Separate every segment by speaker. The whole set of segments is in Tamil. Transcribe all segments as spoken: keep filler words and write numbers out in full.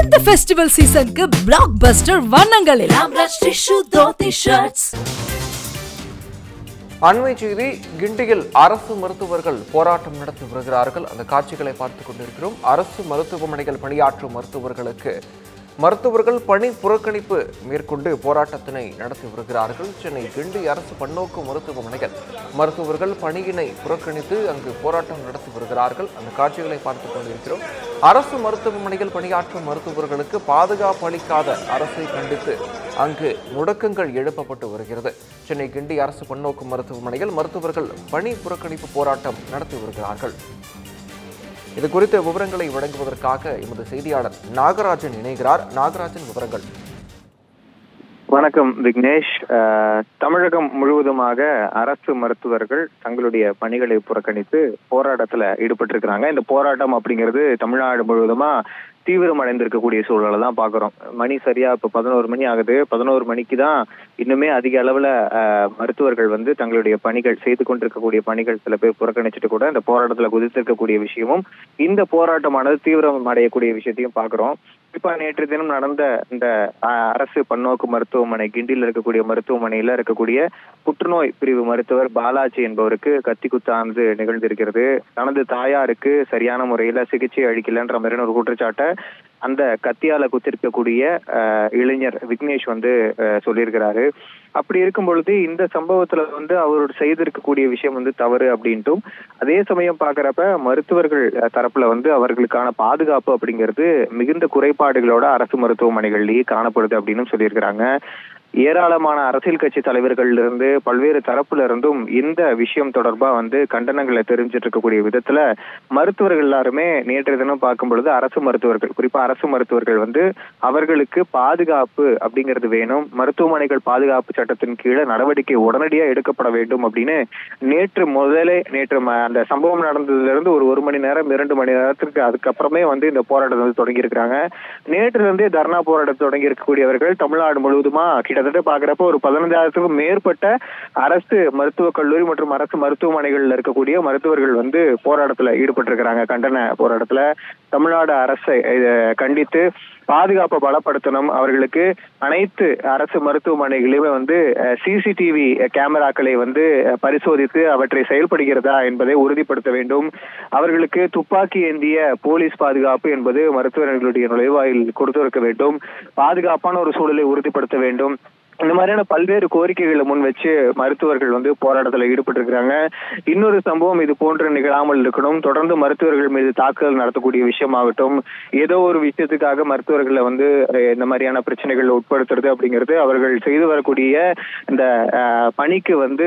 Speaker 1: இந்த ஃபெஸ்டிவல் சீசனுக்கு பிளாக் பஸ்டர் வண்ணங்களில் ராம்ராஜ் டிஷ்யூ தோத்தி ஷர்ட்ஸ்.
Speaker 2: அண்மை செய்தி, கிண்டியில் அரசு மருத்துவர்கள் போராட்டம் நடத்தி வருகிறார்கள். அந்த காட்சிகளை பார்த்துக் கொண்டிருக்கிறோம். அரசு மருத்துவமனைகள் பணியாற்றும் மருத்துவர்களுக்கு மருத்துவர்கள் பணி புறக்கணிப்பு மேற்கொண்டு போராட்டத்தினை நடத்தி வருகிறார்கள். சென்னை கிண்டி அரசு பன்னோக்கு மருத்துவமனைகள் மருத்துவர்கள் பணியினை புறக்கணித்து அங்கு போராட்டம் நடத்தி வருகிறார்கள். அந்த காட்சிகளை பார்த்துக் கொண்டிருக்கிறோம். அரசு மருத்துவமனைகள் பணியாற்றும் மருத்துவர்களுக்கு பாதுகாப்பு அளிக்காத அரசை கண்டித்து அங்கு முடக்கங்கள் எழுப்பப்பட்டு வருகிறது. சென்னை கிண்டி அரசு பன்னோக்கு மருத்துவமனையில் மருத்துவர்கள் பணி புறக்கணிப்பு போராட்டம் நடத்தி வருகிறார்கள். இது குறித்த விவரங்களை வழங்குவதற்காக எமது செய்தியாளர் நாகராஜன் இணைகிறார். நாகராஜன், விவரங்கள்.
Speaker 3: வணக்கம் விக்னேஷ். தமிழகம் முழுவதுமாக அரசு மருத்துவர்கள் தங்களுடைய பணிகளை புறக்கணித்து போராட்டத்துல ஈடுபட்டிருக்கிறாங்க. இந்த போராட்டம் அப்படிங்கிறது தமிழ்நாடு முழுவதுமா தீவிரம் அடைந்திருக்கக்கூடிய சூழலை தான் பாக்குறோம். மணி சரியா இப்ப பதினோரு மணி ஆகுது. பதினோரு மணிக்கு தான் இன்னுமே அதிக அளவுல மருத்துவர்கள் வந்து தங்களுடைய பணிகள் செய்து கொண்டிருக்கக்கூடிய பணிகள் சில பேர் புறக்கணிச்சுட்டு கூட இந்த போராட்டத்துல குதித்திருக்கக்கூடிய விஷயமும், இந்த போராட்டமானது தீவிரம் அடையக்கூடிய விஷயத்தையும் பாக்குறோம். இப்ப நேற்று தினம் நடந்த இந்த அரசு பன்னோக்கு மருத்துவமனை கிண்டியில் இருக்கக்கூடிய மருத்துவமனையில இருக்கக்கூடிய புற்றுநோய் பிரிவு மருத்துவர் பாலாஜி என்பவருக்கு கத்தி குத்தானது நிகழ்ந்திருக்கிறது. தனது தாயாருக்கு சரியான முறையில சிகிச்சை அளிக்கலன்ற மாதிரியான ஒரு குற்றச்சாட்டை அந்த கத்தியால குத்திருக்கக்கூடிய இளைஞர் விக்னேஷ் வந்து சொல்லியிருக்கிறாரு. அப்படி இருக்கும் பொழுது இந்த சம்பவத்துல வந்து அவர் செய்திருக்கக்கூடிய விஷயம் வந்து தவறு அப்படின்ட்டும், அதே சமயம் பாக்குறப்ப மருத்துவர்கள் தரப்புல வந்து அவர்களுக்கான பாதுகாப்பு அப்படிங்கிறது மிகுந்த குறைபாடுகளோட அரசு மருத்துவமனைகள்லயே காணப்படுது அப்படின்னு சொல்லியிருக்கிறாங்க. ஏராளமான அரசியல் கட்சி தலைவர்கள் இருந்து பல்வேறு தரப்புல இருந்தும் இந்த விஷயம் தொடர்பா வந்து கண்டனங்களை தெரிஞ்சிட்டு இருக்கக்கூடிய விதத்துல மருத்துவர்கள் எல்லாருமே நேற்றைய தினம் பார்க்கும் பொழுது அரசு மருத்துவர்கள், குறிப்பா அரசு மருத்துவர்கள் வந்து அவர்களுக்கு பாதுகாப்பு அப்படிங்கிறது வேணும், மருத்துவமனைகள் பாதுகாப்பு சட்டத்தின் கீழே நடவடிக்கை உடனடியா எடுக்கப்பட வேண்டும் அப்படின்னு நேற்று முதலே நேற்று அந்த சம்பவம் நடந்ததுல இருந்து ஒரு ஒரு மணி நேரம் இரண்டு மணி நேரத்திற்கு அதுக்கப்புறமே வந்து இந்த போராட்டம் வந்து தொடங்கி இருக்கிறாங்க. நேற்று இருந்தே தர்ணா போராட்டம் தொடங்கி இருக்கக்கூடியவர்கள் தமிழ்நாடு முழுவதுமா கிட்டத்தட்ட பாக்குறப்ப ஒரு பதினைந்தாயிரத்துக்கும் மேற்பட்ட அரசு மருத்துவக் கல்லூரி மற்றும் அரசு மருத்துவமனைகள்ல இருக்கக்கூடிய மருத்துவர்கள் வந்து போராட்டத்துல ஈடுபட்டு இருக்கிறாங்க. கண்டன போராட்டத்துல தமிழ்நாடு அரசை கண்டித்து பாதுகாப்பை பலப்படுத்தணும், அவர்களுக்கு அனைத்து அரசு மருத்துவமனைகளிலுமே வந்து சிசிடிவி கேமராக்களை வந்து பரிசோதித்து அவற்றை செயல்படுகிறதா என்பதை உறுதிப்படுத்த வேண்டும், அவர்களுக்கு துப்பாக்கி ஏந்திய போலீஸ் பாதுகாப்பு என்பது மருத்துவர்களுடைய நுழைவாயில் கொடுத்திருக்க வேண்டும், பாதுகாப்பான ஒரு சூழலை உறுதிப்படுத்த வேண்டும். இந்த மாதிரியான பல்வேறு கோரிக்கைகளை முன் வச்சு மருத்துவர்கள் வந்து போராட்டத்தில் ஈடுபட்டு இருக்கிறாங்க. இன்னொரு சம்பவம் இது போன்று நிகழாமல் இருக்கணும், தொடர்ந்து மருத்துவர்கள் மீது தாக்குதல் நடத்தக்கூடிய விஷயமாகட்டும், ஏதோ ஒரு விஷயத்துக்காக மருத்துவர்களை வந்து இந்த மாதிரியான பிரச்சனைகள் உட்படுத்துறது அப்படிங்கிறது அவர்கள் செய்து வரக்கூடிய இந்த பணிக்கு வந்து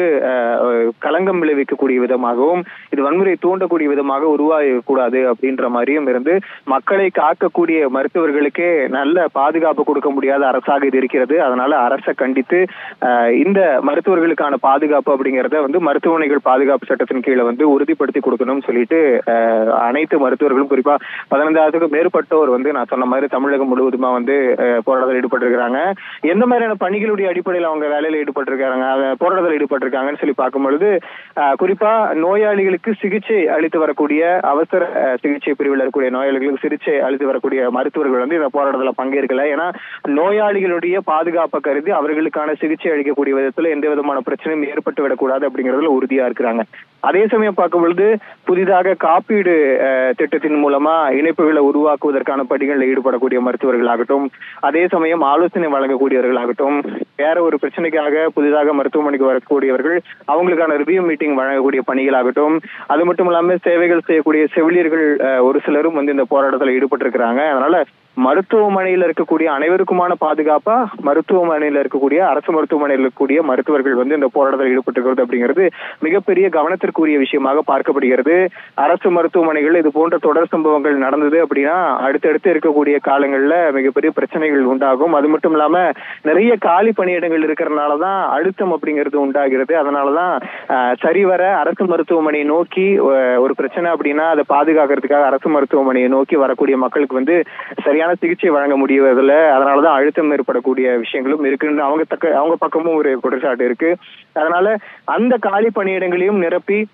Speaker 3: களங்கம் விளைவிக்கக்கூடிய விதமாகவும் இது வன்முறை தூண்டக்கூடிய விதமாக உருவாகக்கூடாது அப்படின்ற மாதிரியும் இருந்து மக்களை காக்கக்கூடிய மருத்துவர்களுக்கே நல்ல பாதுகாப்பு கொடுக்க முடியாத அரசாக இது இருக்கிறது. அதனால அரச கண்டித்து இந்த மருத்துவர்களுக்கான பாதுகாப்பு அப்படிங்கிறத வந்து மருத்துவமனைகள் பாதுகாப்பு சட்டத்தின் கீழே வந்து உறுதிப்படுத்தி கொடுக்கணும்னு சொல்லிட்டு அனைத்து மருத்துவர்களும் குறிப்பா பதினைந்தாயிரத்துக்கும் மேற்பட்டோர் வந்து நான் சொன்ன மாதிரி தமிழகம் முழுவதுமா வந்து போராட்டத்தில் ஈடுபட்டிருக்கிறாங்க. எந்த மாதிரியான பணிகளுடைய அடிப்படையில் அவங்க வேலையில ஈடுபட்டிருக்காங்க, போராட்டத்தில் ஈடுபட்டிருக்காங்கன்னு சொல்லி பார்க்கும் பொழுது குறிப்பா நோயாளிகளுக்கு சிகிச்சை அளித்து வரக்கூடிய அவசர சிகிச்சை பிரிவில் இருக்கக்கூடிய நோயாளிகளுக்கு சிகிச்சை அளித்து வரக்கூடிய மருத்துவர்கள் வந்து இந்த போராட்டத்தில் பங்கேற்கல. ஏன்னா நோயாளிகளுடைய பாதுகாப்பை கருதி அவர்களுக்கான சிகிச்சை அளிக்கக்கூடிய விதத்துல எந்த விதமான பிரச்சனையும் ஏற்பட்டு விடக்கூடாது அப்படிங்கறதுல உறுதியா இருக்கிறாங்க. அதே சமயம் பார்க்கும் பொழுது புதிதாக காப்பீடு திட்டத்தின் மூலமா இணைப்புகளை உருவாக்குவதற்கான பணிகளில் ஈடுபடக்கூடிய மருத்துவர்களாகட்டும், அதே சமயம் ஆலோசனை வழங்கக்கூடியவர்களாகட்டும், வேற ஒரு பிரச்சனைக்காக புதிதாக மருத்துவமனைக்கு வரக்கூடியவர்கள் அவங்களுக்கான ரிவ்யூ மீட்டிங் வழங்கக்கூடிய பணிகளாகட்டும், அது மட்டும் இல்லாம சேவைகள் செய்யக்கூடிய செவிலியர்கள் ஒரு சிலரும் வந்து இந்த போராட்டத்தில் ஈடுபட்டு இருக்கிறாங்க. அதனால மருத்துவமனையில் இருக்கக்கூடிய அனைவருக்குமான பாதுகாப்பா மருத்துவமனையில் இருக்கக்கூடிய அரசு மருத்துவமனையில் இருக்கக்கூடிய மருத்துவர்கள் வந்து இந்த போராட்டத்தில் ஈடுபட்டிருக்கிறது அப்படிங்கிறது மிகப்பெரிய கவனத்திற்குரிய விஷயமாக பார்க்கப்படுகிறது. அரசு மருத்துவமனைகள் இது போன்ற தொடர் சம்பவங்கள் நடந்தது அப்படின்னா அடுத்தடுத்து இருக்கக்கூடிய காலங்கள்ல மிகப்பெரிய பிரச்சனைகள் உண்டாகும். அது மட்டும் இல்லாம நிறைய காலி பணியிடங்கள் இருக்கிறதுனாலதான் அழுத்தம் அப்படிங்கிறது உண்டாகிறது. அதனாலதான் சரிவர அரசு மருத்துவமனையை நோக்கி ஒரு பிரச்சனை அப்படின்னா அதை பாதுகாக்கிறதுக்காக அரசு மருத்துவமனையை நோக்கி வரக்கூடிய மக்களுக்கு வந்து சரியான சிகிச்சை வழங்க முடியவதில்லை. அதனாலதான் அழுத்தம் ஏற்படக்கூடிய விஷயங்களும் இருக்குன்னு அவங்க தக்க அவங்க பக்கமும் ஒரு குற்றச்சாட்டு இருக்கு. அதனால அந்த காலி பணியிடங்களையும் நிரப்பி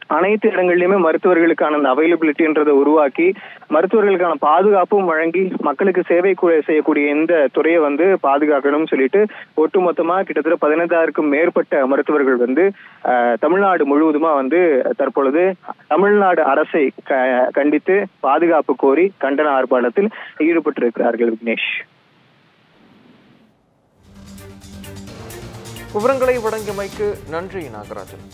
Speaker 3: அனைத்து இடங்கள்லயுமே மருத்துவர்களுக்கான அந்த அவைலபிலிட்டின்றதை உருவாக்கி மருத்துவர்களுக்கான பாதுகாப்பும் வழங்கி மக்களுக்கு சேவை செய்யக்கூடிய இந்த துறையை வந்து பாதுகாக்கணும்னு சொல்லிட்டு ஒட்டுமொத்தமா கிட்டத்தட்ட பதினைந்தாயிரக்கும் மேற்பட்ட மருத்துவர்கள் வந்து தமிழ்நாடு முழுவதுமா வந்து தற்பொழுது தமிழ்நாடு அரசை கண்டித்து பாதுகாப்பு கோரி கண்டன ஆர்ப்பாட்டத்தில் ஈடுபட்டிருக்கிறார்கள். விக்னேஷ்,
Speaker 2: விவரங்களை வழங்கியமைக்கு நன்றி நாகராஜன்.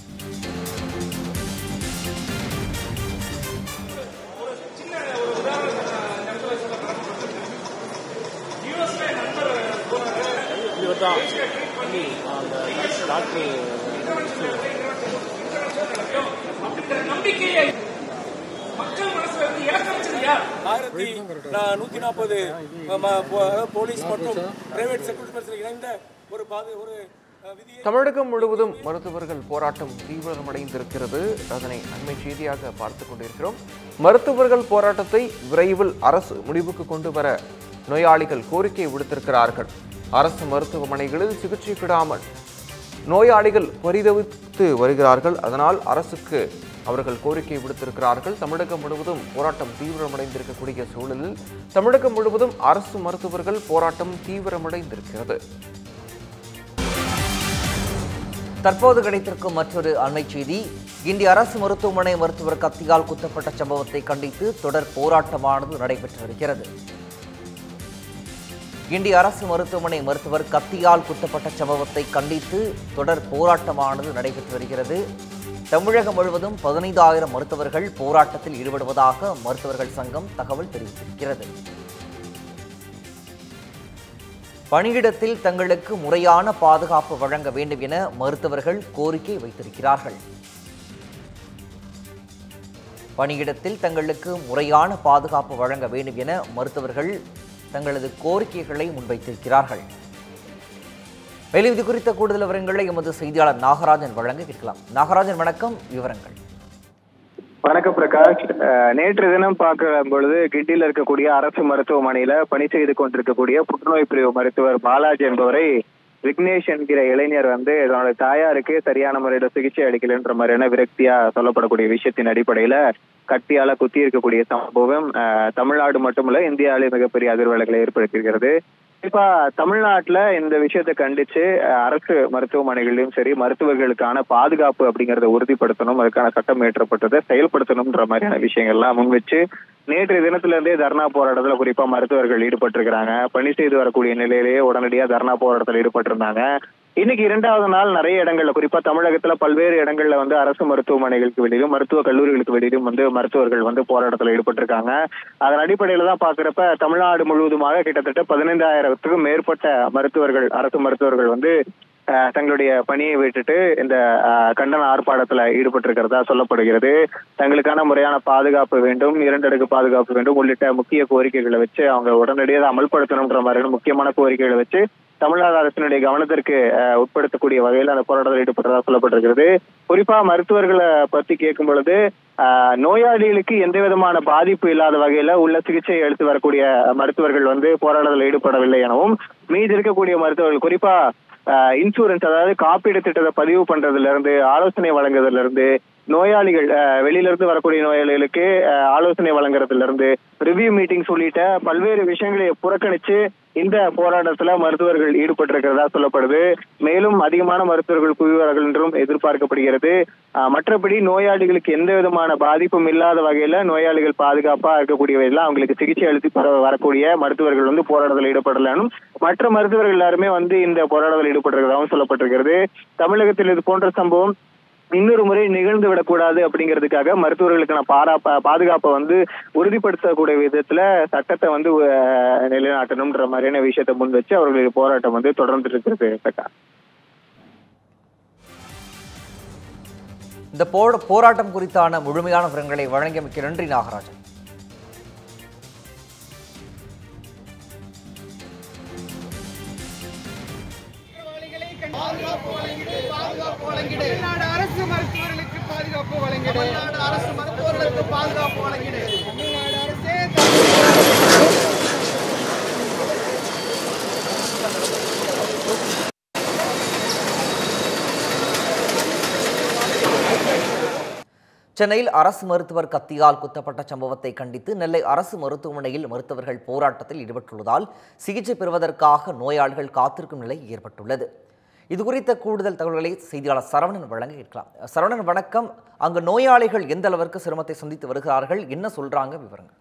Speaker 4: நூத்தி நாற்பது போலீஸ் மற்றும் பிரைவேட் செக்யூரிட்டி இணைந்த ஒரு ஒரு
Speaker 2: தமிழகம் முழுவதும் மருத்துவர்கள் போராட்டம் தீவிரமடைந்திருக்கிறது. அதனை அண்மை செய்தியாக பார்த்துக் கொண்டிருக்கிறோம். மருத்துவர்கள் போராட்டத்தை விரைவில் அரசு முடிவுக்கு கொண்டு வர நோயாளிகள் கோரிக்கை விடுத்திருக்கிறார்கள். அரசு மருத்துவமனைகளில் சிகிச்சை பெறாமல் நோயாளிகள் பரிதவித்து வருகிறார்கள். அதனால் அரசுக்கு அவர்கள் கோரிக்கை விடுத்திருக்கிறார்கள். தமிழகம் முழுவதும் போராட்டம் தீவிரமடைந்திருக்கக்கூடிய சூழலில் தமிழகம் முழுவதும் அரசு மருத்துவர்கள் போராட்டம் தீவிரமடைந்திருக்கிறது.
Speaker 5: தற்போது கிடைத்திருக்கும் மற்றொரு அண்மை செய்தி. கிண்டி அரசு மருத்துவமனை மருத்துவர் கத்தியால் குத்தப்பட்ட சம்பவத்தை கண்டித்து தொடர் போராட்டமானது நடைபெற்று வருகிறது. கிண்டி அரசு மருத்துவமனை மருத்துவர் கத்தியால் குத்தப்பட்ட சம்பவத்தை கண்டித்து தொடர் போராட்டமானது நடைபெற்று வருகிறது. தமிழகம் முழுவதும் பதினைந்தாயிரம் மருத்துவர்கள் போராட்டத்தில் ஈடுபடுவதாக மருத்துவர்கள் சங்கம் தகவல் தெரிவித்திருக்கிறது. பணியிடத்தில் தங்களுக்கு முறையான பாதுகாப்பு வழங்க வேண்டும் என மருத்துவர்கள் கோரிக்கை வைத்திருக்கிறார்கள். பணியிடத்தில் தங்களுக்கு முறையான பாதுகாப்பு வழங்க வேண்டும் என மருத்துவர்கள் தங்களது கோரிக்கைகளை முன்வைத்திருக்கிறார்கள். மேலும் இது குறித்த கூடுதல் விவரங்களை எமது செய்தியாளர் நாகராஜன் வழங்க கேட்கலாம். நாகராஜன், வணக்கம். விவரங்கள்.
Speaker 3: வணக்கம் பிரகாஷ். நேற்று தினம் பார்க்கிற பொழுது கிண்டியில் இருக்கக்கூடிய அரசு மருத்துவமனையில பணி செய்து கொண்டிருக்கக்கூடிய புற்றுநோய் பிரிவு மருத்துவர் பாலாஜி என்பவரை விக்னேஷ் என்கிற இளைஞர் வந்து இதனோட தாயாருக்கு சரியான முறையில சிகிச்சை அளிக்கலன்ற மாதிரியான விரக்தியா சொல்லப்படக்கூடிய விஷயத்தின் அடிப்படையில கத்தியால குத்தி இருக்கக்கூடிய சம்பவம் தமிழ்நாடு மட்டுமல்ல இந்தியாவிலே மிகப்பெரிய அதிர்வலைகளை ஏற்படுத்தியிருக்கிறது. குறிப்பா தமிழ்நாட்டுல இந்த விஷயத்தை கண்டிச்சு அரசு மருத்துவமனைகளிலும் சரி மருத்துவர்களுக்கான பாதுகாப்பு அப்படிங்கறத உறுதிப்படுத்தணும், அதுக்கான சட்டம் இயற்றப்பட்டதை செயல்படுத்தணும்ன்ற மாதிரியான விஷயங்கள்லாம் முன்வச்சு நேற்று தினத்துல இருந்தே தர்ணா போராட்டத்துல குறிப்பா மருத்துவர்கள் ஈடுபட்டிருக்கிறாங்க. பணி செய்து வரக்கூடிய நிலையிலேயே உடனடியா தர்ணா போராட்டத்தில் ஈடுபட்டிருந்தாங்க. இன்னைக்கு இரண்டாவது நாள் நிறைய இடங்கள்ல குறிப்பா தமிழகத்துல பல்வேறு இடங்கள்ல வந்து அரசு மருத்துவமனைகளுக்கு வெளியிலும் மருத்துவ கல்லூரிகளுக்கு வெளியிலும் வந்து மருத்துவர்கள் வந்து போராட்டத்துல ஈடுபட்டிருக்காங்க. அதன் அடிப்படையில தான் பாக்குறப்ப தமிழ்நாடு முழுவதுமாக கிட்டத்தட்ட பதினைந்தாயிரத்துக்கும் மேற்பட்ட மருத்துவர்கள் அரசு மருத்துவர்கள் வந்து தங்களுடைய பணியை விட்டுட்டு இந்த கண்டன ஆர்ப்பாட்டத்துல ஈடுபட்டிருக்கிறதா சொல்லப்படுகிறது. தங்களுக்கான முறையான பாதுகாப்பு வேண்டும், இரண்டு அடுக்கு பாதுகாப்பு வேண்டும் உள்ளிட்ட முக்கிய கோரிக்கைகளை வச்சு அவங்க உடனடியாக அமல்படுத்தணும்ன்ற மாதிரியான முக்கியமான கோரிக்கைகளை வச்சு தமிழ்நாடு அரசினுடைய கவனத்திற்கு உட்படுத்தக்கூடிய வகையில் அந்த போராட்டத்தில் ஈடுபட்டதா சொல்லப்பட்டிருக்கிறது. குறிப்பா மருத்துவர்களை பத்தி கேட்கும் பொழுது நோயாளிகளுக்கு எந்த விதமான பாதிப்பு இல்லாத வகையில உள்ள சிகிச்சை அளித்து வரக்கூடிய மருத்துவர்கள் வந்து போராட்டத்தில் ஈடுபடவில்லை எனவும், மீது இருக்கக்கூடிய மருத்துவர்கள் குறிப்பா இன்சூரன்ஸ் அதாவது காப்பீடு திட்டத்தை பதிவு பண்றதுல இருந்து ஆலோசனை வழங்குறதுல இருந்து நோயாளிகள் வெளியில இருந்து வரக்கூடிய நோயாளிகளுக்கு ஆலோசனை வழங்குறதுல இருந்து ரிவ்யூ மீட்டிங்ஸ் உள்ளிட்ட பல்வேறு விஷயங்களை புறக்கணிச்சு இந்த போராட்டத்துல மருத்துவர்கள் ஈடுபட்டிருக்கிறதா சொல்லப்படுது. மேலும் அதிகமான மருத்துவர்கள் குவிவார்கள் என்றும் எதிர்பார்க்கப்படுகிறது. மற்றபடி நோயாளிகளுக்கு எந்த விதமான பாதிப்பும் இல்லாத வகையில நோயாளிகள் பாதுகாப்பா இருக்கக்கூடிய வகையில அவங்களுக்கு சிகிச்சை அளித்து வரக்கூடிய மருத்துவர்கள் வந்து போராட்டத்தில் ஈடுபடலானும் மற்ற மருத்துவர்கள் எல்லாருமே வந்து இந்த போராட்டத்தில் ஈடுபட்டிருக்கிறதாகவும் சொல்லப்பட்டிருக்கிறது. தமிழகத்தில் இது போன்ற சம்பவம் இன்னொரு முறை நிகழ்ந்து விடக்கூடாது அப்படிங்கிறதுக்காக மருத்துவர்களுக்கான பாரா பாதுகாப்பை வந்து உறுதிப்படுத்தக்கூடிய விதத்துல சட்டத்தை வந்து நிலைநாட்டணும்ன்ற மாதிரியான விஷயத்தை முன் வச்சு அவர்களுடைய போராட்டம் வந்து தொடர்ந்து இருக்கிறது.
Speaker 5: இந்த போராட்டம் குறித்தான முழுமையான விவரங்களை வழங்கியமைக்கு நன்றி நாகராஜன்.
Speaker 6: தமிழ்நாடு அரசு மருத்துவர்களுக்கு பாதுகாப்பு வழங்கிடு. தமிழ்நாடு அரசு மருத்துவர்களுக்கு பாதுகாப்பு வழங்கிடு. தமிழ்நாடு அரசே
Speaker 5: சென்னையில் அரசு மருத்துவர் கத்தியால் குத்தப்பட்ட சம்பவத்தை கண்டித்து நெல்லை அரசு மருத்துவமனையில் மருத்துவர்கள் போராட்டத்தில் ஈடுபட்டுள்ளதால் சிகிச்சை பெறுவதற்காக நோயாளிகள் காத்திருக்கும் நிலை ஏற்பட்டுள்ளது. இதுகுறித்த கூடுதல் தகவல்களை செய்தியாளர் சரவணன் வழங்க கேட்கலாம். சரவணன் வணக்கம். அங்கு நோயாளிகள் எந்த அளவிற்கு சிரமத்தை சந்தித்து வருகிறார்கள், என்ன சொல்றாங்க, விவரங்கள்?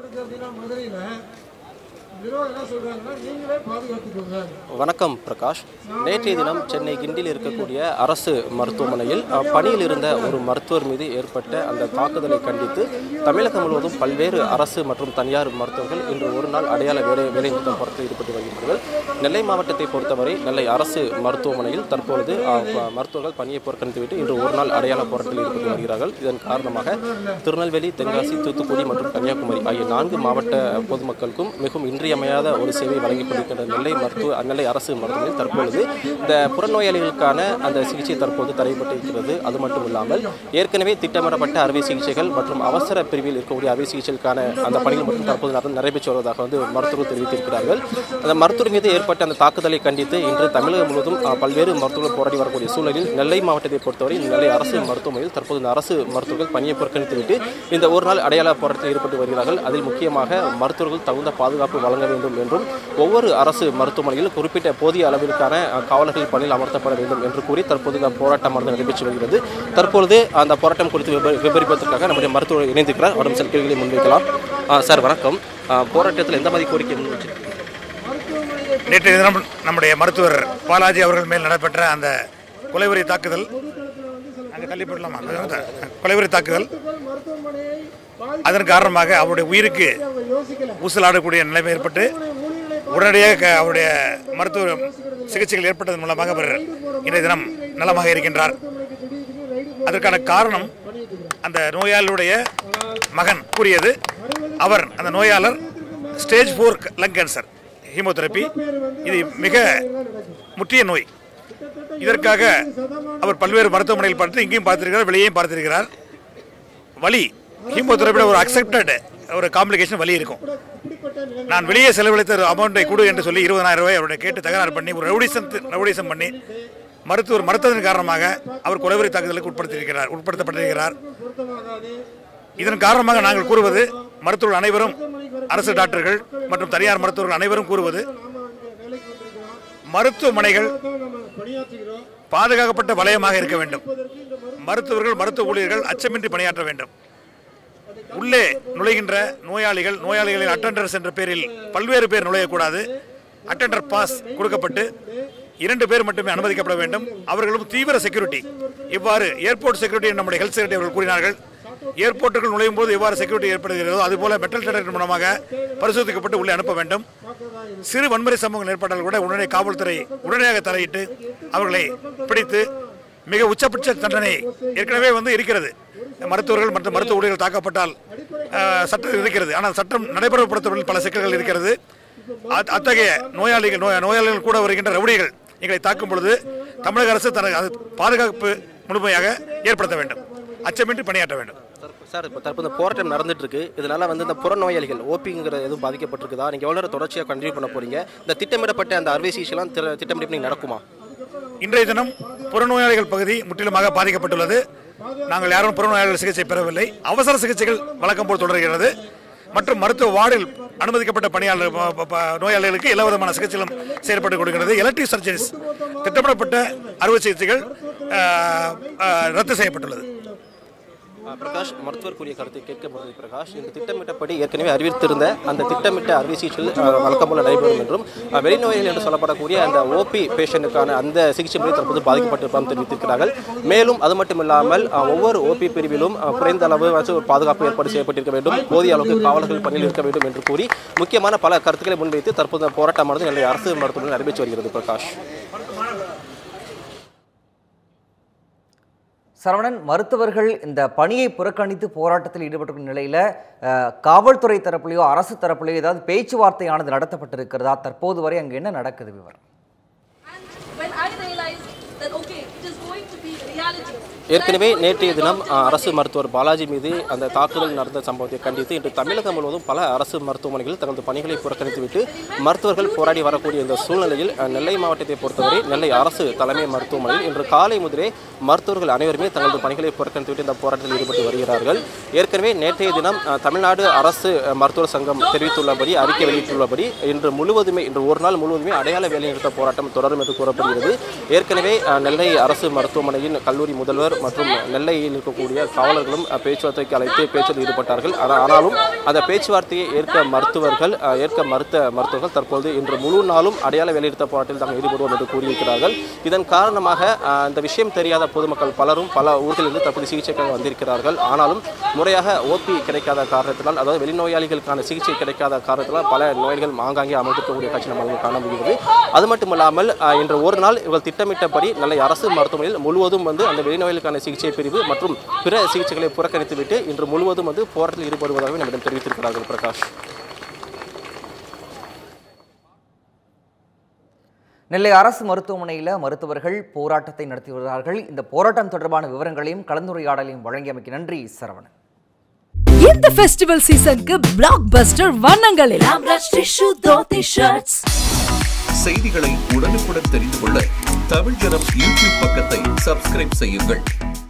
Speaker 7: வணக்கம் பிரகாஷ். நேற்றைய தினம் சென்னை கிண்டியில் இருக்கக்கூடிய அரசு மருத்துவமனையில் பணியில் இருந்த ஒரு மருத்துவர் மீது ஏற்பட்ட அந்த தாக்குதலை கண்டித்து தமிழகம் முழுவதும் பல்வேறு அரசு மற்றும் தனியார் மருத்துவர்கள் இன்று ஒரு நாள் அடையாள வேலை வேலைநிறுத்தம் பொறுத்து ஈடுபட்டு வருகிறார்கள். நெல்லை மாவட்டத்தை பொறுத்தவரை நெல்லை அரசு மருத்துவமனையில் தற்பொழுது மருத்துவர்கள் பணியை புறக்கணித்துவிட்டு இன்று ஒரு நாள் அடையாள போராட்டத்தில் ஈடுபட்டு வருகிறார்கள். இதன் காரணமாக திருநெல்வேலி, தென்காசி, தூத்துக்குடி மற்றும் கன்னியாகுமரி ஆகிய நான்கு மாவட்ட பொதுமக்களுக்கும் மிகவும் இன்றியமையாத ஒரு சேவை வழங்கிக் கொண்டிருக்கின்ற நெல்லை மருத்துவ நெல்லை அரசு மருத்துவமனையில் தற்பொழுது இந்த புறநோயாளிகளுக்கான அந்த சிகிச்சை தற்போது தடைபட்டிருக்கிறது. அது மட்டும் இல்லாமல் ஏற்கனவே திட்டமிடப்பட்ட அறுவை சிகிச்சைகள் மற்றும் அவசர பிரிவில் இருக்கக்கூடிய அறுவை சிகிச்சைக்கான அந்த பணிகள் மட்டும் தற்போது நடைபெற்று வருவதாக வந்து மருத்துவர்கள் தெரிவித்திருக்கிறார்கள். அந்த மருத்துவர் மீது ஏற்பட்ட அந்த தாக்குதலை கண்டித்து இன்று தமிழகம் முழுவதும் பல்வேறு மருத்துவர்கள் போராடி வரக்கூடிய சூழலில் நெல்லை மாவட்டத்தை பொறுத்தவரை நெல்லை அரசு மருத்துவமனையில் தற்போது இந்த அரசு மருத்துவர்கள் பணியை புறக்கணித்துவிட்டு இந்த ஒரு நாள் அடையாள போராட்டத்தில் ஈடுபட்டு வருகிறார்கள். அதில் முக்கியமாக மருத்துவர்கள் தகுந்த பாதுகாப்பு வழங்க வேண்டும் என்றும் ஒவ்வொரு அரசு மருத்துவமனையில் குறிப்பிட்ட போதிய அளவிற்கான காவலர்கள் பணியில் அமர்த்தப்பட வேண்டும் என்று கூறி தற்போது இந்த போராட்டமானது நடைபெற்று வருகிறது. தற்பொழுது அந்த போராட்டம் குறித்து விவரிப்பதற்காக நம்முடைய மருத்துவர் இணைந்திருக்கிறார். அவரும் சில கேள்விகளை முன்வைக்கலாம். சார் வணக்கம். போராட்டத்தில் எந்த மாதிரி கோரிக்கை முன்வைச்சிருக்கீங்க?
Speaker 8: நேற்றைய தினம் நம்முடைய மருத்துவர் பாலாஜி அவர்கள் மேல் நடைபெற்ற அந்த கொலைவெறி தாக்குதல் அங்கே தள்ளிப்படலாமா கொலைவெறி தாக்குதல் அதன் காரணமாக அவருடைய உயிருக்கு ஊசலாடக்கூடிய நிலைமை ஏற்பட்டு உடனடியாக அவருடைய மருத்துவ சிகிச்சைகள் ஏற்பட்டதன் மூலமாக அவர் இன்றைய தினம் நலமாக இருக்கின்றார். அதற்கான காரணம் அந்த நோயாளியுடைய மகன் கூறியது. அவர் அந்த நோயாளர் stage four lung cancer, chemotherapy, இது மிக முற்றிய நோய். இதற்காக அவர் பல்வேறு மருத்துவமனையில் பார்த்து இங்கேயும் பார்த்திருக்கிறார், வெளியேயும் பார்த்திருக்கிறார். வலி ஹீமோதெரப்பியில் ஒரு அக்செப்டட் ஒரு காம்ப்ளிகேஷன் வலி இருக்கும். நான் வெளியே செலவழித்த அமௌண்ட்டை கொடு என்று சொல்லி இருபதாயிரம் ரூபாய் அவருடைய கேட்டு தகராறு பண்ணி ஒரு ரவுடிசம் ரவுடிசம் பண்ணி மருத்துவர் மறுத்ததன் காரணமாக அவர் கொலைவெறி தாக்குதலுக்கு உட்படுத்தியிருக்கிறார் உட்படுத்தப்பட்டிருக்கிறார். இதன் காரணமாக நாங்கள் கூறுவது, மருத்துவர்கள் அனைவரும், அரசு டாக்டர்கள் மற்றும் தனியார் மருத்துவர்கள் அனைவரும் கூறுவது, மருத்துவமனைகள் பாதுகாக்கப்பட்ட வலயமாக இருக்க வேண்டும். மருத்துவர்கள், மருத்துவ ஊழியர்கள் அச்சமின்றி பணியாற்ற வேண்டும். உள்ளே நுழைகின்ற நோயாளிகள், நோயாளிகளின் அட்டெண்டர்ஸ் என்ற பேரில் பல்வேறு பேர் நுழையக்கூடாது. அட்டெண்டர் பாஸ் கொடுக்கப்பட்டு இரண்டு பேர் மட்டுமே அனுமதிக்கப்பட வேண்டும். அவர்களும் தீவிர செக்யூரிட்டி. இவ்வாறு ஏர்போர்ட் செக்யூரிட்டி நம்முடைய ஹெல்த் செக்ரட்டரி அவர்கள் கூறினார்கள். ஏர்போர்ட்டுகள் நுழையும் போது எவ்வாறு செக்யூரிட்டி ஏற்படுகிறதோ அதுபோல மெட்டல் டிடெக்டர் மூலமாக பரிசோதிக்கப்பட்டு உள்ளே அனுப்ப வேண்டும். சிறு வன்முறை சம்பவங்கள் ஏற்பட்டால் கூட உடனே காவல்துறை உடனடியாக தலையிட்டு அவர்களை பிடித்து மிக உச்சபட்ச தண்டனை ஏற்கனவே வந்து இருக்கிறது. மருத்துவர்கள் மற்றும் மருத்துவ ஊழியர்கள் தாக்கப்பட்டால் சட்டம் இருக்கிறது. ஆனால் சட்டம் நடைமுறைப்படுத்துவதில் பல சிக்கல்கள் இருக்கிறது. அத்தகைய நோயாளிகள் நோயாளிகள் கூட வருகின்ற ரவுடிகள் எங்களை தாக்கும் பொழுது தமிழக அரசு தனது பாதுகாப்பு முழுமையாக ஏற்படுத்த வேண்டும், அச்சமின்றி பணியாற்ற வேண்டும்.
Speaker 7: சார், இப்போ தற்போது போராட்டம் நடந்துட்டு இருக்கு. இதனால வந்து இந்த புறநோயாளிகள் ஓபிங்கிற எதுவும் பாதிக்கப்பட்டிருக்குதா? நீங்கள் எவ்வளோ தொடர்ச்சியாக கண்டினியூ பண்ண போறீங்க? இந்த திட்டமிடப்பட்ட அந்த அறுவை சிகிச்சைலாம் திட்டமிட்டு நடக்குமா?
Speaker 8: இன்றைய தினம் புறநோயாளிகள் பகுதி முற்றிலுமாக பாதிக்கப்பட்டுள்ளது. நாங்கள் யாரும் புறநோயாளிகள் சிகிச்சை பெறவில்லை. அவசர சிகிச்சைகள் வழக்கம் போல் தொடர்கிறது. மற்றும் மருத்துவ வார்டில் அனுமதிக்கப்பட்ட பணியாளர் நோயாளிகளுக்கு எல்லா விதமான சிகிச்சைகளும் செயல்பட்டுக் கொடுக்கிறது. எலக்ட்ரிக் சர்ஜரிஸ், திட்டமிடப்பட்ட அறுவை சிகிச்சைகள் ரத்து செய்யப்பட்டுள்ளது.
Speaker 7: பிரகாஷ், மருத்துவர் கூறிய கருத்தை கேட்கப்படுவது பிரகாஷ், இந்த திட்டமிட்டபடி ஏற்கனவே அறிவித்திருந்த அந்த திட்டமிட்ட அறுவை சிகிச்சைகள் வழக்கம் போல நடைபெறும் என்றும் வெளிநோய்கள் என்று சொல்லப்படக்கூடிய அந்த ஓபி பேஷண்ட்டுக்கான அந்த சிகிச்சை முறை தற்போது பாதிக்கப்பட்டிருப்பதாக தெரிவித்திருக்கிறார்கள். மேலும் அது மட்டும் இல்லாமல் ஒவ்வொரு ஓபி பிரிவிலும் குறைந்த அளவு ஒரு பாதுகாப்பு ஏற்பாடு செய்யப்பட்டிருக்க வேண்டும், போதிய அளவுக்கு காவலர்கள் பணியில் இருக்க வேண்டும் என்று கூறி முக்கியமான பல கருத்துக்களை முன்வைத்து தற்போது போராட்டமானது நெல்லை அரசு மருத்துவமனையில் நடைபெற்று வருகிறது. பிரகாஷ்.
Speaker 5: சரவணன், மருத்துவர்கள் இந்த பணியை புறக்கணித்து போராட்டத்தில் ஈடுபட்டிருக்கும் நிலையில் காவல்துறை தரப்புலையோ அரசு தரப்புலையோ ஏதாவது பேச்சுவார்த்தையானது நடத்தப்பட்டிருக்கிறதா? தற்போது வரை அங்கே என்ன நடக்குது விவரம்?
Speaker 7: ஏற்கனவே நேற்றைய தினம் அரசு மருத்துவர் பாலாஜி மீது அந்த தாக்குதல் நடந்த சம்பவத்தை கண்டித்து இன்று தமிழகம் முழுவதும் பல அரசு மருத்துவமனைகளில் தங்களது பணிகளை புறக்கணித்துவிட்டு மருத்துவர்கள் போராடி வரக்கூடிய இந்த சூழ்நிலையில் நெல்லை மாவட்டத்தை பொறுத்தவரை நெல்லை அரசு தலைமை மருத்துவமனையில் இன்று காலை முதலே மருத்துவர்கள் அனைவருமே தங்களது பணிகளை புறக்கணித்துவிட்டு இந்த போராட்டத்தில் ஈடுபட்டு வருகிறார்கள். ஏற்கனவே நேற்றைய தினம் தமிழ்நாடு அரசு மருத்துவர் சங்கம் தெரிவித்துள்ளபடி அறிக்கை வெளியிட்டுள்ளபடி இன்று முழுவதுமே இன்று ஒரு நாள் முழுவதுமே அடையாள வேலைநிறுத்த போராட்டம் தொடரும் என்று கூறப்படுகிறது. ஏற்கனவே நெல்லை அரசு மருத்துவமனையின் கல்லூரி முதல்வர் மற்றும் நெல்லையில் இருக்கக்கூடிய காவலர்களும் பேச்சுவார்த்தைக்கு அழைத்து பேச்சில் ஈடுபட்டார்கள். ஆனாலும் அந்த பேச்சுவார்த்தையை ஏற்க மருத்துவர்கள் ஏற்க மறுத்த மருத்துவர்கள் தற்போது இன்று முழு நாளும் அடையாள வேலைநிறுத்த போராட்டத்தில் தாங்கள் ஈடுபடுவோம் என்று கூறியிருக்கிறார்கள். இதன் காரணமாக இந்த விஷயம் தெரியாத பொதுமக்கள் பலரும் பல ஊர்களிலிருந்து தற்போது சிகிச்சைக்காக வந்திருக்கிறார்கள். ஆனாலும் முறையாக ஓபி கிடைக்காத காரணத்தினால், அதாவது வெளிநோயாளிகளுக்கான சிகிச்சை கிடைக்காத காரணத்தினால் பல நோய்கள் ஆங்காங்கே அமர்ந்திருக்கக்கூடிய காட்சி நம்ம காண முடிகிறது. அது மட்டுமல்லாமல் இன்று ஒரு நாள் இவர்கள் திட்டமிட்டபடி நெல்லை அரசு மருத்துவமனையில் முழுவதும் வந்து அந்த வெளிநோயாளிகளுக்கான சிகிச்சை பிரிவு மற்றும் பிற சிகிச்சைகளை புறக்கணித்துவிட்டு இன்று முழுவதும் வந்து போராட்டத்தில் ஈடுபடுவதாக நம்மிடம் தெரிவித்திருக்கிறார்கள். பிரகாஷ்,
Speaker 5: நெல்லை அரசு மருத்துவமனையில் மருத்துவர்கள் போராட்டத்தை நடத்தி வருகிறார்கள். இந்த போராட்டம் தொடர்பான விவரங்களையும் கலந்துரையாடலையும் வழங்கியமைக்கு நன்றி சரவணன்.
Speaker 1: இந்த ஃபெஸ்டிவல் சீசனுக்கு பிளாக் பஸ்டர் வண்ணங்களில் ஆம்ரஷ் டிஷ்யூ தோத்தி ஷர்ட்ஸ்.
Speaker 9: செய்திகளை உடனுக்குடன் தெரிந்து கொள்ள தமிழ் ஜனம் யூடியூப் பக்கத்தை சப்ஸ்கிரைப் செய்யுங்கள்.